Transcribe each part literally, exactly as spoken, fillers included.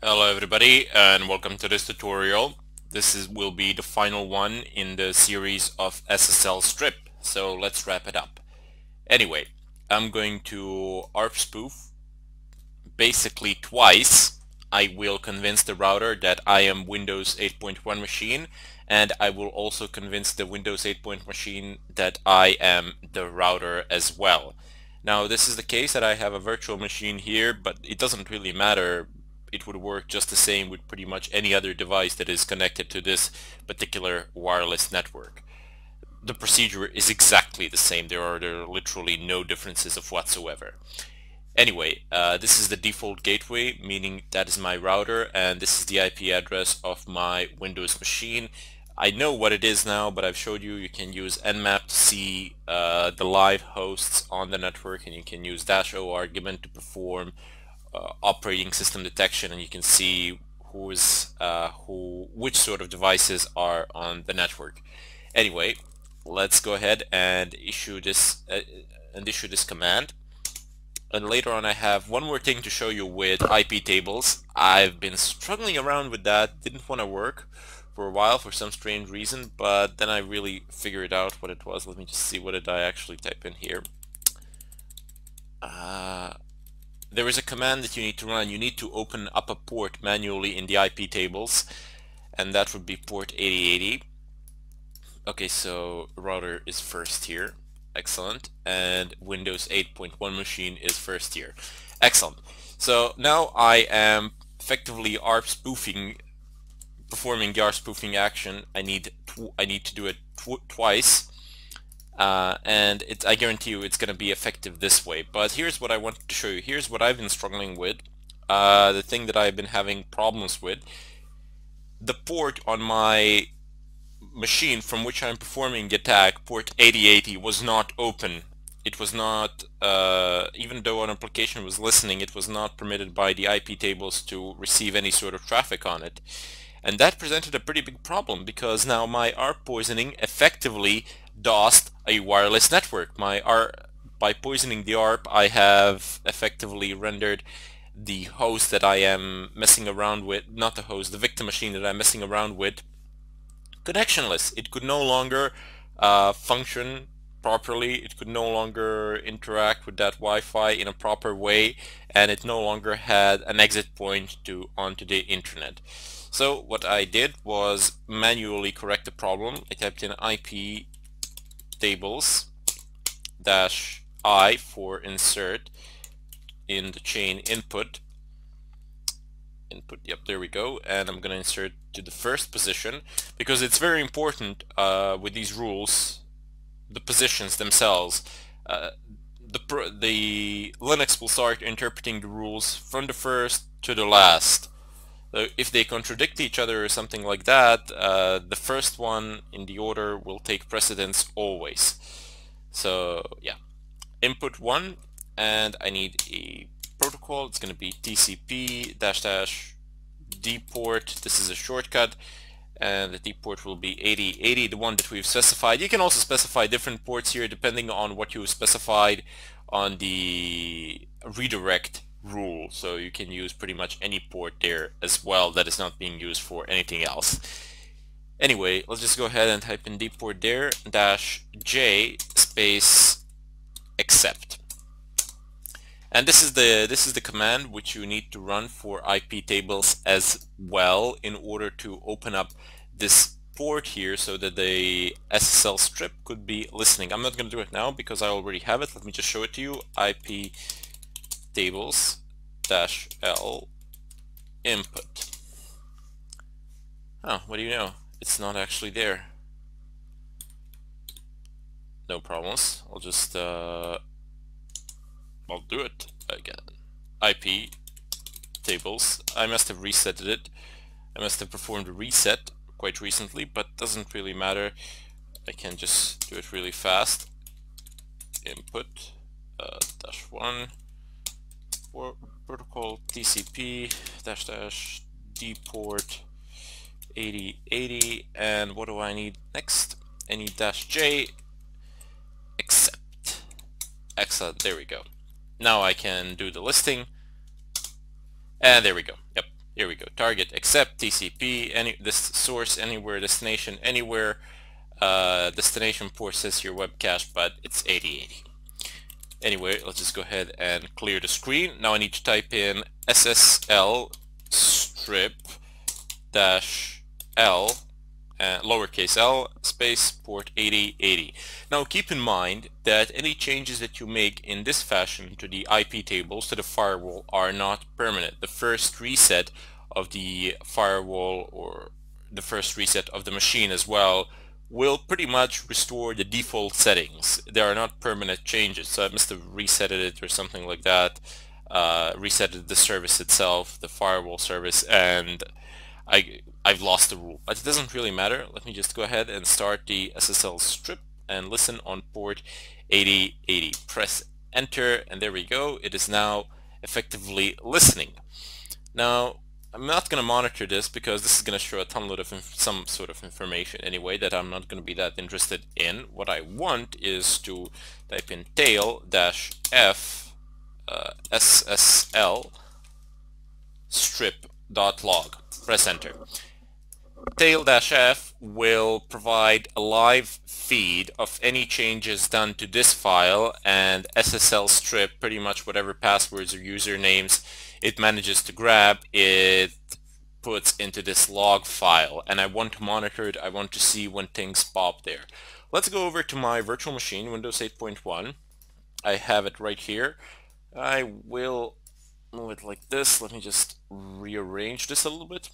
Hello everybody and welcome to this tutorial. This is will be the final one in the series of S S L strip, so let's wrap it up. Anyway, I'm going to A R P spoof basically twice. I will convince the router that I am Windows eight point one machine, and I will also convince the Windows eight point one machine that I am the router as well. Now this is the case that I have a virtual machine here, but it doesn't really matter. It would work just the same with pretty much any other device that is connected to this particular wireless network. The procedure is exactly the same. There are, there are literally no differences of whatsoever. Anyway, uh, this is the default gateway, meaning that is my router, and this is the I P address of my Windows machine. I know what it is now, but I've showed you you can use Nmap to see uh, the live hosts on the network, and you can use dash O argument to perform uh, operating system detection, and you can see who is uh, who, which sort of devices are on the network. Anyway, let's go ahead and issue this uh, and issue this command. And later on I have one more thing to show you with I P tables. I've been struggling around with that, didn't want to work for a while for some strange reason, but then I really figured out what it was. Let me just see, what did I actually type in here. Uh, there is a command that you need to run. You need to open up a port manually in the I P tables, and that would be port eighty eighty. Okay, so router is first here. Excellent. And Windows eight point one machine is first here. Excellent. So now I am effectively A R P spoofing, performing the A R P spoofing action. I need tw I need to do it tw twice, uh, and it, I guarantee you it's going to be effective this way. But here's what I wanted to show you. Here's what I've been struggling with. Uh, the thing that I've been having problems with. The port on my machine from which I'm performing the attack, port eighty eighty, was not open. It was not, uh, even though an application was listening, it was not permitted by the I P tables to receive any sort of traffic on it. And that presented a pretty big problem, because now my A R P poisoning effectively DOSed a wireless network. My R by poisoning the A R P, I have effectively rendered the host that I am messing around with, not the host, the victim machine that I'm messing around with, connectionless. It could no longer uh, function properly. It could no longer interact with that Wi-Fi in a proper way, and it no longer had an exit point to onto the internet. So what I did was manually correct the problem. I typed in I P tables dash I for insert in the chain input. Input, yep, there we go, and I'm gonna insert to the first position, because it's very important uh, with these rules, the positions themselves. Uh, the, the Linux will start interpreting the rules from the first to the last. So if they contradict each other or something like that, uh, the first one in the order will take precedence always. So yeah, input one, and I need a protocol. It's going to be T C P dash dash D port. This is a shortcut, and the D port will be eighty eighty, the one that we've specified. You can also specify different ports here depending on what you specified on the redirect rule. So you can use pretty much any port there as well that is not being used for anything else. Anyway, let's just go ahead and type in D port there, dash J space accept. And this is the this is the command which you need to run for I P tables as well in order to open up this port here so that the S S L strip could be listening. I'm not going to do it now because I already have it. Let me just show it to you. I P tables dash L input. Oh, what do you know? It's not actually there. No problems. I'll just uh, I'll do it again. I P tables. I must have resetted it. I must have performed a reset quite recently, but doesn't really matter. I can just do it really fast. Input uh, dash one for protocol T C P dash dash D port eighty eighty, and what do I need next? I need dash J accept. Excellent. There we go. Now I can do the listing, and there we go. Yep. Here we go. Target accept T C P, any this source anywhere, destination anywhere. Uh, destination port says your web cache, but it's eighty eighty. Anyway, let's just go ahead and clear the screen. Now I need to type in S S L strip dash L uh, lowercase l space port eighty eighty. Now keep in mind that any changes that you make in this fashion to the I P tables, to the firewall, are not permanent. The first reset of the firewall, or the first reset of the machine as well, will pretty much restore the default settings. They are not permanent changes. So I must have resetted it or something like that, uh, resetted the service itself, the firewall service, and I, I've lost the rule. But it doesn't really matter. Let me just go ahead and start the S S L strip and listen on port eighty eighty. Press enter, and there we go. It is now effectively listening. Now, I'm not going to monitor this because this is going to show a ton of some sort of information anyway that I'm not going to be that interested in. What I want is to type in tail-f uh, S S L strip.log. Press enter. Tail-f will provide a live feed of any changes done to this file, and S S L strip, pretty much whatever passwords or usernames it manages to grab, it puts into this log file, and I want to monitor it. I want to see when things pop there. Let's go over to my virtual machine, Windows eight point one. I have it right here. I will move it like this. Let me just rearrange this a little bit.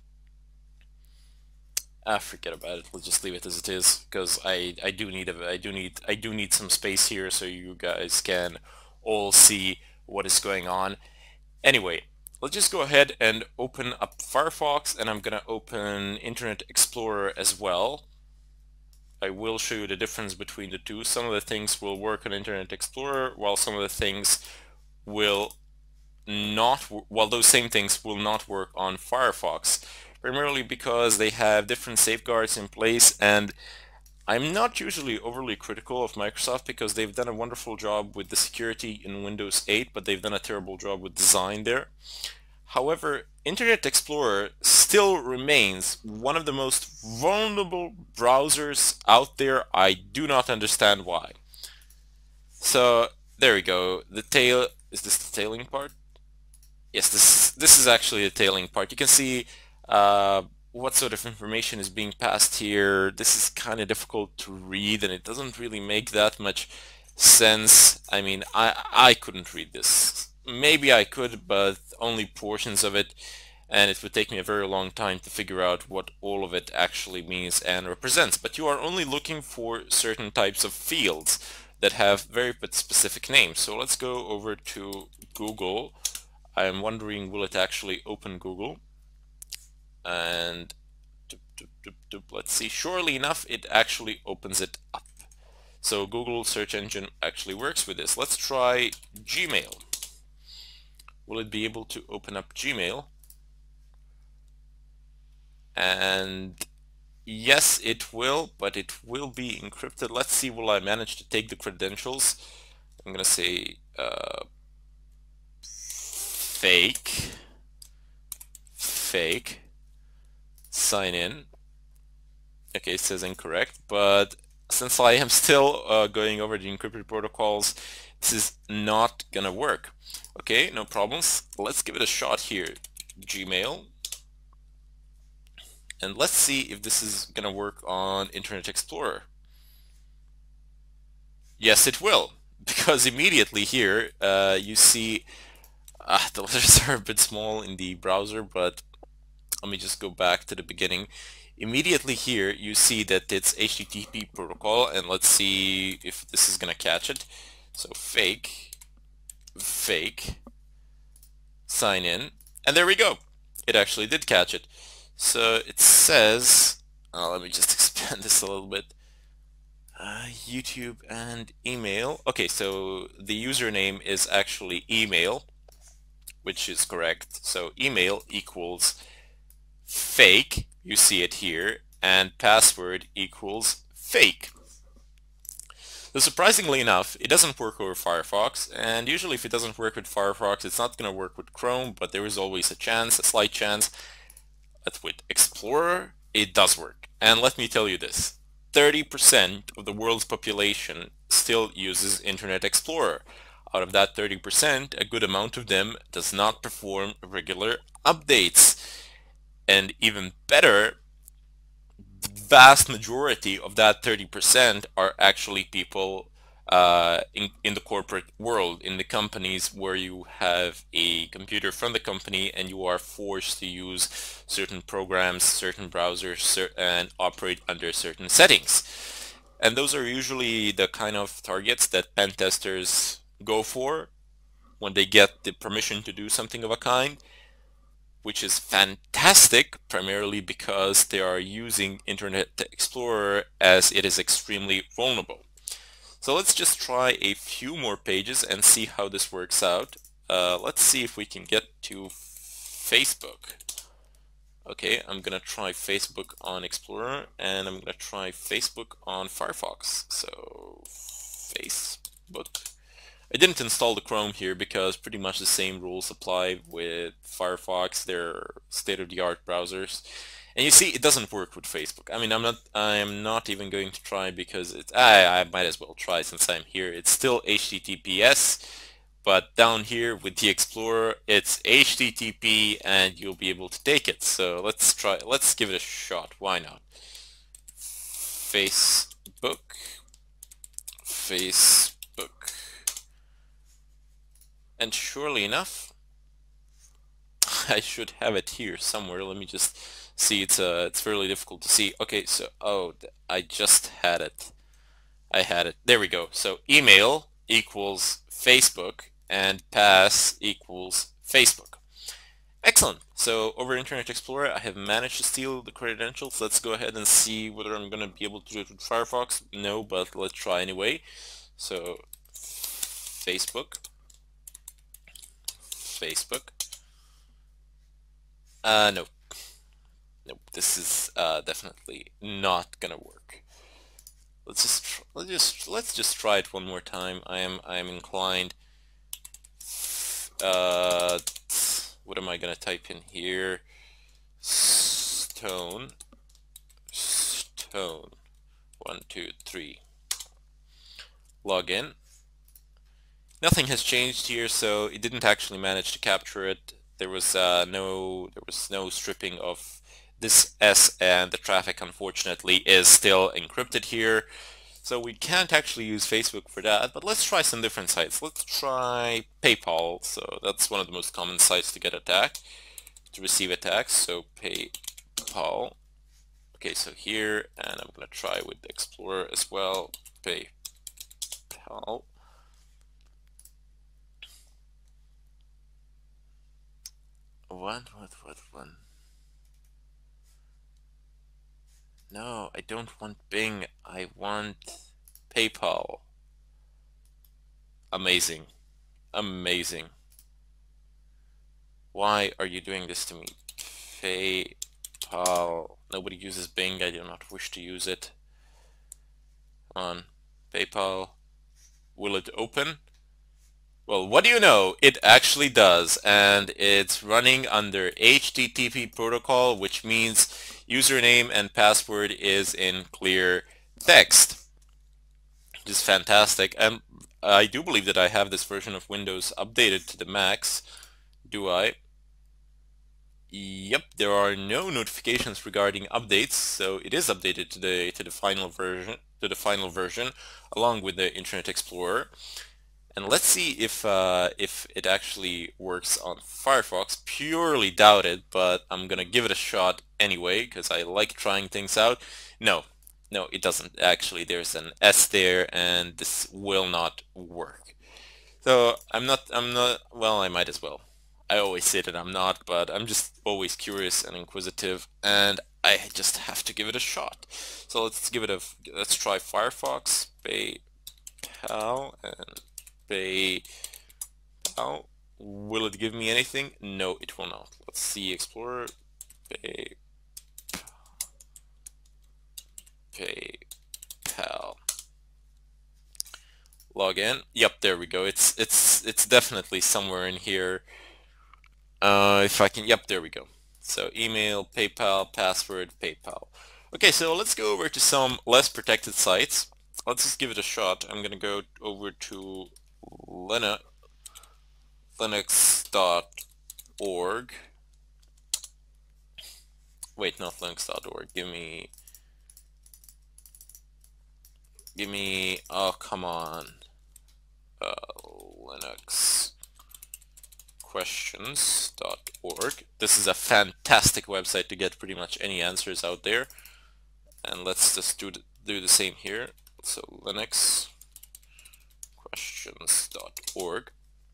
Ah, forget about it. Let's just leave it as it is, because I I do need a I do need I do need some space here so you guys can all see what is going on. Anyway, let's just go ahead and open up Firefox, and I'm gonna open Internet Explorer as well. I will show you the difference between the two. Some of the things will work on Internet Explorer, while some of the things will not, while those same things will not work on Firefox, primarily because they have different safeguards in place. And I'm not usually overly critical of Microsoft because they've done a wonderful job with the security in Windows eight, but they've done a terrible job with design there. However, Internet Explorer still remains one of the most vulnerable browsers out there. I do not understand why. So there we go. The tail, is this the tailing part? Yes, this, this is actually the tailing part. You can see uh, what sort of information is being passed here. This is kind of difficult to read, and it doesn't really make that much sense. I mean, I, I couldn't read this. Maybe I could, but only portions of it, and it would take me a very long time to figure out what all of it actually means and represents. But you are only looking for certain types of fields that have very specific names. So let's go over to Google. I'm wondering, will it actually open Google? And doop, doop, doop, doop, let's see. Surely enough, it actually opens it up. So Google search engine actually works with this. Let's try Gmail. Will it be able to open up Gmail? And yes, it will, but it will be encrypted. Let's see, will I manage to take the credentials? I'm gonna say uh, fake, fake, sign in. Okay, it says incorrect, but since I am still uh, going over the encrypted protocols, this is not gonna work. Okay, no problems. Let's give it a shot here. Gmail. And let's see if this is gonna work on Internet Explorer. Yes, it will, because immediately here uh, you see uh, the letters are a bit small in the browser, but let me just go back to the beginning. Immediately here you see that it's H T T P protocol, and let's see if this is gonna catch it. So fake, fake, sign in, and there we go. It actually did catch it. So it says, uh, let me just expand this a little bit. Uh, YouTube and email. Okay, so the username is actually email, which is correct. So email equals fake, you see it here, and password equals fake. So surprisingly enough, it doesn't work over Firefox, and usually if it doesn't work with Firefox, it's not going to work with Chrome, but there is always a chance, a slight chance, that with Explorer, it does work. And let me tell you this, thirty percent of the world's population still uses Internet Explorer. Out of that thirty percent, a good amount of them does not perform regular updates. And even better, the vast majority of that thirty percent are actually people uh, in, in the corporate world, in the companies where you have a computer from the company and you are forced to use certain programs, certain browsers, cer and operate under certain settings. And those are usually the kind of targets that pen testers go for when they get the permission to do something of a kind, which is fantastic, primarily because they are using Internet Explorer as it is extremely vulnerable. So let's just try a few more pages and see how this works out. Uh, let's see if we can get to Facebook. Okay, I'm gonna try Facebook on Explorer, and I'm gonna try Facebook on Firefox. So Facebook. I didn't install the Chrome here because pretty much the same rules apply with Firefox. They're state-of-the-art browsers. And you see, it doesn't work with Facebook. I mean, I'm not I'm not even going to try because it's I, I might as well try since I'm here. It's still H T T P S, but down here with the Explorer, it's H T T P and you'll be able to take it. So let's try let's give it a shot. Why not? Facebook Facebook. And surely enough, I should have it here somewhere. Let me just see. It's uh, it's fairly difficult to see. Okay, so oh, I just had it. I had it. There we go. So email equals Facebook and pass equals Facebook. Excellent. So over Internet Explorer, I have managed to steal the credentials. Let's go ahead and see whether I'm going to be able to do it with Firefox. No, but let's try anyway. So Facebook. Facebook. Uh, no. Nope, this is uh, definitely not gonna work. Let's just let's just let's just try it one more time. I am I am inclined. Uh, what am I gonna type in here? Stone. Stone. One, two, three. Log in. Nothing has changed here, so it didn't actually manage to capture it. There was uh, no there was no stripping of this S, and the traffic unfortunately is still encrypted here. So we can't actually use Facebook for that, but let's try some different sites. Let's try PayPal. So that's one of the most common sites to get attacked, to receive attacks. So PayPal. Okay, so here, and I'm gonna try with Explorer as well. PayPal. What, what, what, one? No, I don't want Bing. I want PayPal. Amazing. Amazing. Why are you doing this to me? PayPal. Nobody uses Bing. I do not wish to use it. On PayPal. Will it open? Well, what do you know? It actually does, and it's running under H T T P protocol, which means username and password is in clear text. Which is fantastic. And I do believe that I have this version of Windows updated to the max. Do I? Yep, there are no notifications regarding updates, so it is updated to the to the final version to the final version along with the Internet Explorer. And let's see if uh, if it actually works on Firefox. Purely doubt it, but I'm gonna give it a shot anyway because I like trying things out. No, no, it doesn't actually. There's an S there, and this will not work. So I'm not. I'm not. Well, I might as well. I always say that I'm not, but I'm just always curious and inquisitive, and I just have to give it a shot. So let's give it a. Let's try Firefox. PayPal and PayPal. Will it give me anything? No, it will not. Let's see Explorer. Pay, PayPal. log in. Yep, there we go. It's it's it's definitely somewhere in here. Uh, if I can, yep, there we go. So email, PayPal, password, PayPal. Okay, so let's go over to some less protected sites. Let's just give it a shot. I'm gonna go over to Linux, linux dot org. Wait, not linux dot org. Give me, give me, oh, come on. Uh, Linux questions dot org. This is a fantastic website to get pretty much any answers out there. And let's just do the, do the same here. So linux questions dot org.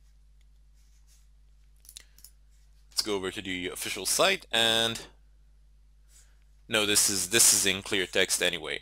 Let's go over to the official site, and no, this is this is in clear text anyway.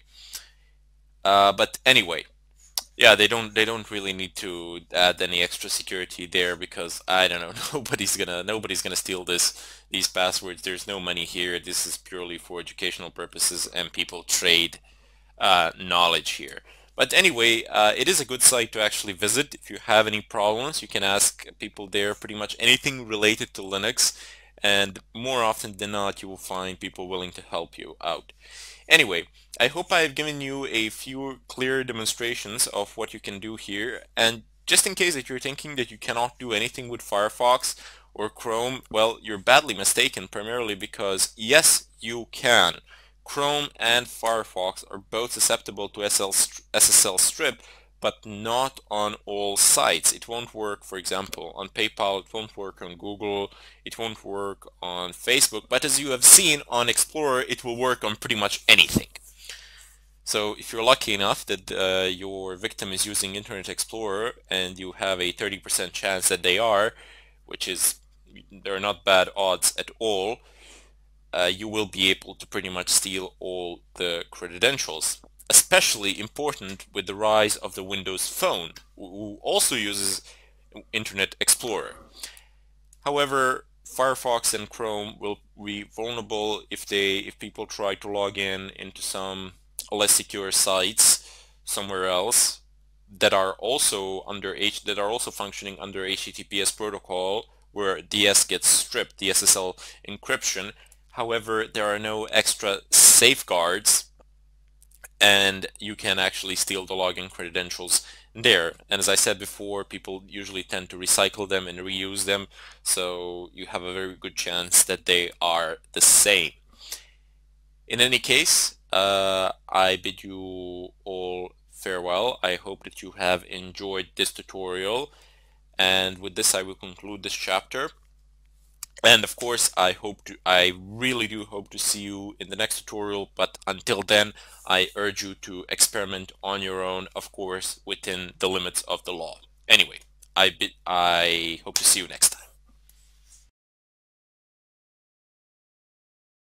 Uh, but anyway, yeah, they don't they don't really need to add any extra security there, because I don't know, nobody's gonna nobody's gonna steal this these passwords. There's no money here. This is purely for educational purposes, and people trade uh, knowledge here. But anyway, uh, it is a good site to actually visit. If you have any problems, you can ask people there pretty much anything related to Linux, and more often than not, you will find people willing to help you out. Anyway, I hope I've given you a few clear demonstrations of what you can do here. And just in case that you're thinking that you cannot do anything with Firefox or Chrome, well, you're badly mistaken, primarily because yes, you can. Chrome and Firefox are both susceptible to S S L strip, but not on all sites. It won't work, for example, on PayPal, it won't work on Google, it won't work on Facebook, but as you have seen on Explorer, it will work on pretty much anything. So if you're lucky enough that uh, your victim is using Internet Explorer and you have a thirty percent chance that they are, which is, they're not bad odds at all, uh, you will be able to pretty much steal all the credentials. Especially important with the rise of the Windows Phone, who also uses Internet Explorer. However, Firefox and Chrome will be vulnerable if they if people try to log in into some less secure sites somewhere else that are also under H that are also functioning under H T T P S protocol, where D S gets stripped, the S S L encryption. However, there are no extra safeguards, and you can actually steal the login credentials there. And as I said before, people usually tend to recycle them and reuse them, so you have a very good chance that they are the same. In any case, uh, I bid you all farewell. I hope that you have enjoyed this tutorial, and with this I will conclude this chapter. And of course, I hope to, I really do hope to see you in the next tutorial, but until then, I urge you to experiment on your own, of course, within the limits of the law. Anyway, I, I hope to see you next time.